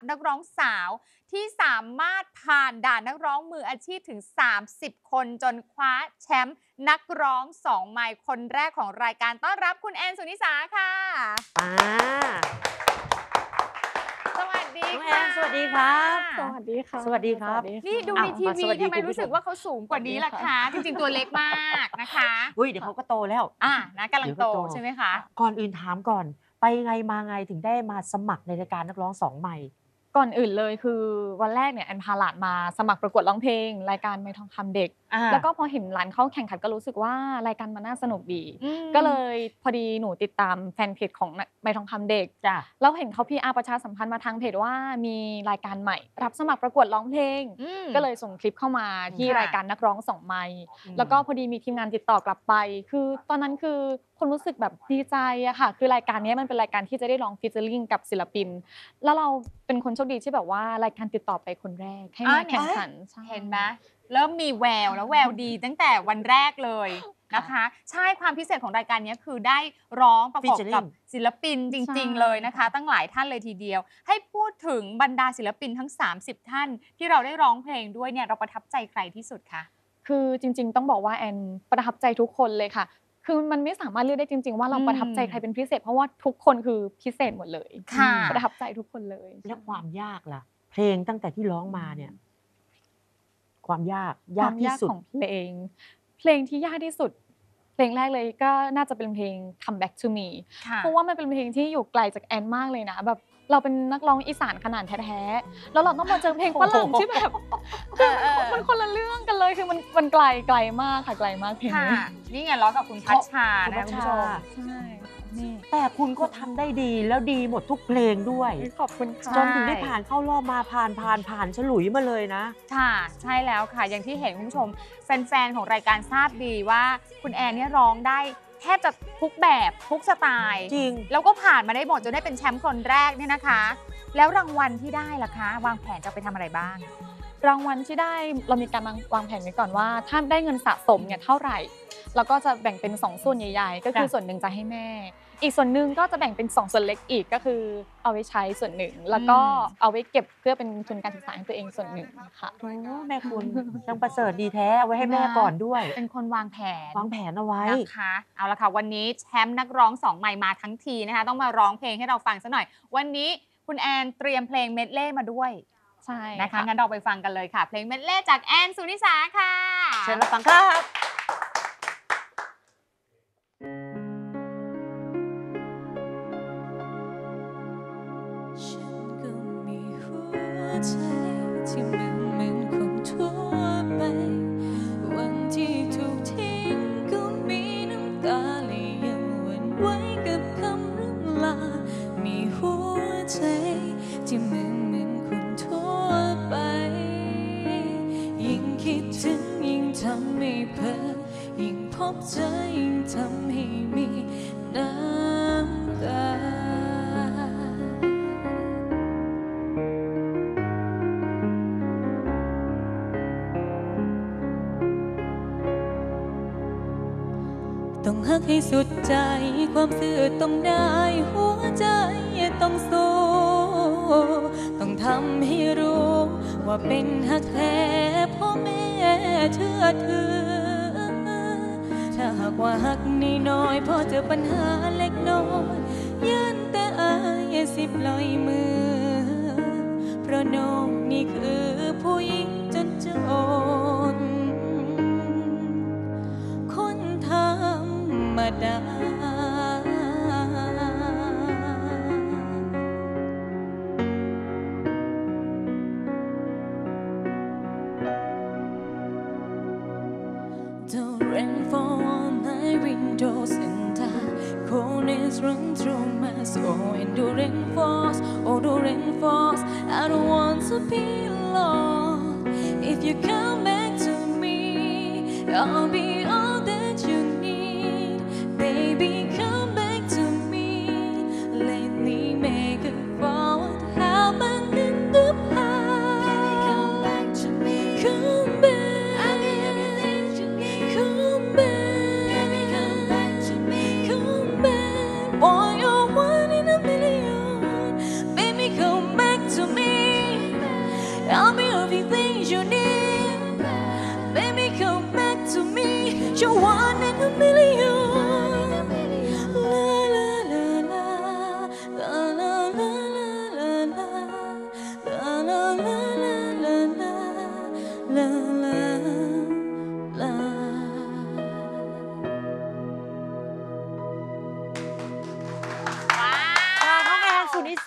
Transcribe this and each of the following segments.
นักร้องสาวที่สามารถผ่านด่านนักร้องมืออาชีพถึง30คนจนคว้าแชมป์นักร้อง2ไมค์คนแรกของรายการต้อนรับคุณแอน สุนิสาค่ะสวัสดีค่ะสวัสดีครับสวัสดีค่ะสวัสดีครับนี่ดูในทีวีทำไมรู้สึกว่าเขาสูงกว่านี้ล่ะคะจริงๆตัวเล็กมากนะคะเดี๋ยวเขาก็โตแล้วนะกำลังโตใช่ไหมคะก่อนอื่นถามก่อนไปไงมาไงถึงได้มาสมัครในรายการนักร้อง2ไมค์ก่อนอื่นเลยคือวันแรกเนี่ยแอนพาหลานมาสมัครประกวดร้องเพลงรายการไมค์ทองคำเด็กแล้วก็พอเห็นหลานเข้าแข่งขันก็รู้สึกว่ารายการมันน่าสนุกดีก็เลยพอดีหนูติดตามแฟนเพจของไมค์ทองคำเด็กแล้วเห็นเขาPRประชาสัมพันธ์มาทางเพจว่ามีรายการใหม่รับสมัครประกวดร้องเพลงก็เลยส่งคลิปเข้ามาที่รายการนักร้อง2ไมค์แล้วก็พอดีมีทีมงานติดต่อกลับไปคือตอนนั้นคือคนรู้สึกแบบดีใจอะค่ะคือรายการนี้มันเป็นรายการที่จะได้ร้องฟีเจอริ่งกับศิลปินแล้วเราเป็นคนโชคดีที่แบบว่ารายการติดต่อไปคนแรกให้มาแข่งขันเห็นไหมเริ่มมีแววแล้วแววดีตั้งแต่วันแรกเลยนะคะใช่ความพิเศษของรายการนี้คือได้ร้องประกอบกับศิลปินจริงๆเลยนะคะตั้งหลายท่านเลยทีเดียวให้พูดถึงบรรดาศิลปินทั้ง30ท่านที่เราได้ร้องเพลงด้วยเนี่ยเราประทับใจใครที่สุดคะคือจริงๆต้องบอกว่าแอนประทับใจทุกคนเลยค่ะคือมันไม่สามารถเลือกได้จริงๆว่าเราประทับใจใครเป็นพิเศษเพราะว่าทุกคนคือพิเศษหมดเลยประทับใจทุกคนเลยแล้วความยากล่ะเพลงตั้งแต่ที่ร้องมาเนี่ยความยากที่สุดของเพลงที่ยากที่สุดเพลงแรกเลยก็น่าจะเป็นเพลง Come Back to Me เพราะว่ามันเป็นเพลงที่อยู่ไกลจากแอนมากเลยนะแบบเราเป็นนักร้องอีสานขนาดแท้ๆแล้วเราต้องมาเจอเพลงฝรั่งที่แบบมันคนละเรื่องกันเลยคือมันไกลมากค่ะไกลมากเพลงนี้นี่ไงร้องกับคุณพัชชานะคุณผู้ชมใช่แต่คุณก็ทำได้ดีแล้วดีหมดทุกเพลงด้วยขอบคุณค่ะจนถึงได้ผ่านเข้ารอบมาผ่านฉลุยมาเลยนะค่ะใช่แล้วค่ะอย่างที่เห็นคุณผู้ชมแฟนๆของรายการทราบดีว่าคุณแอนเนี่ยร้องได้แทบจะทุกแบบทุกสไตล์จริงแล้วก็ผ่านมาได้หมดจนได้เป็นแชมป์คนแรกเนี่ยนะคะแล้วรางวัลที่ได้ล่ะคะวางแผนจะไปทำอะไรบ้างรางวัลที่ได้เรามีการวางแผนไว้ก่อนว่าถ้าได้เงินสะสมเนี่ยเท่าไหร่แล้วก็จะแบ่งเป็น2ส่วนใหญ่ๆก็คือส่วนหนึ่งจะให้แม่อีกส่วนหนึ่งก็จะแบ่งเป็น2ส่วนเล็กอีกก็คือเอาไว้ใช้ส่วนหนึ่งแล้วก็เอาไว้เก็บเพื่อเป็นทุนการศึกษาให้ตัวเองส่วนหนึ่งค่ะแม่คุณช่างประเสริฐดีแท้เอาไว้ให้แม่ก่อนด้วยเป็นคนวางแผนเอาไว้นะคะเอาละค่ะวันนี้แชมป์นักร้อง2ไมค์มาทั้งทีนะคะต้องมาร้องเพลงให้เราฟังซะหน่อยวันนี้คุณแอนเตรียมเพลงเมดเล่มาด้วยใช่นะคะงั้นเราไปฟังกันเลยค่ะเพลงเมดเล่จากแอน สุนิสาค่ะเชิญรับฟังครับใจที่มันเหมือนคนทั่วไปวันที่ถูกทิ้งก็มีน้ำตาและยังหวั่นไหวกับคำร่ำลามีหัวใจที่เหมือนคนทั่วไปยิ่งคิดถึงยิ่งทำให้เพ้อยิ่งพบเจอยิ่งทำให้มีน้ำตาต้องหักให้สุดใจความซื่อต้องได้หัวใจต้องสู้ต้องทำให้รู้ว่าเป็นหักแท้พ่อแม่เชื่อถือถ้าหากว่าหักน้อยพอเจอปัญหาเล็กน้อยยันแต่อายสิปล่อยมือเพราะน้องนี่คือผู้หญิงจนคนธรรมดาDon't rain fall on my windows and the coldness run through my soul and the rain falls, oh the rain falls I don't want to be alone If you come back to me I'll be all that you need Baby come back to me Let me make it forward Happen in the past Baby come back to me Come back Boy, you're one in a million. Baby, come back to me.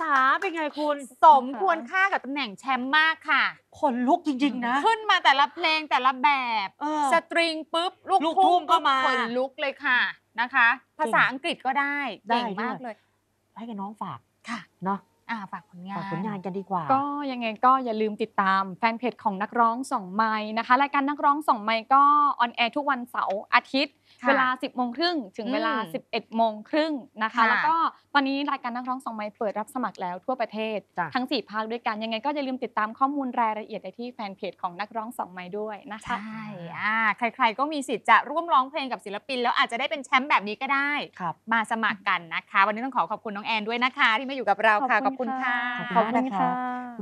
าเป็นไงคุณสมควรค่ากับตำแหน่งแชมป์มากค่ะขนลุกจริงๆนะขึ้นมาแต่ละเพลงแต่ละแบบ สตริงปุ๊บ ลูกลูกทุ่ทุ่งงก็ปุ๊บมาขนลุกเลยค่ะนะคะ ภาษาอังกฤษก็ได้ได้เก่งมากด้วยเลยให้กับน้องฝากค่ะเนาะฝากผลงานฝากผลงานกันดีกว่าก็ยังไงก็อย่าลืมติดตามแฟนเพจของนักร้องสองไมค์นะคะรายการนักร้องสองไมค์ก็ออนแอร์ทุกวันเสาร์อาทิตย์ค่ะเวลา 10 โมงครึ่งถึงเวลา 11 โมงครึ่งนะคะค่ะแล้วก็ตอนนี้รายการนักร้องสองไมค์เปิดรับสมัครแล้วทั่วประเทศจ้ะทั้ง 4 ภาคด้วยกันยังไงก็อย่าลืมติดตามข้อมูลรายละเอียดได้ที่แฟนเพจของนักร้องสองไมค์ด้วยนะคะใช่ใครๆก็มีสิทธิ์จะร่วมร้องเพลงกับศิลปิน แล้วอาจจะได้เป็นแชมป์แบบนี้ก็ได้ครับมาสมัครกันนะคะ วันนี้ต้องขอบคุณน้องแอนด้วยนะคะ ที่มาอยู่กับเราค่ะ ขอบคุณค่ะขอบคุณมากนะคะ